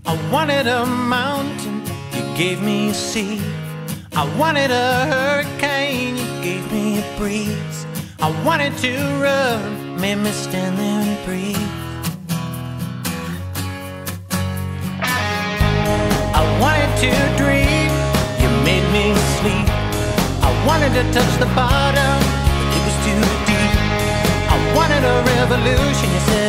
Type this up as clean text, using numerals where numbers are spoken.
I wanted a mountain, you gave me a sea. I wanted a hurricane, you gave me a breeze. I wanted to run, made me stand there and breathe. I wanted to dream, you made me sleep. I wanted to touch the bottom, but it was too deep. I wanted a revolution, you said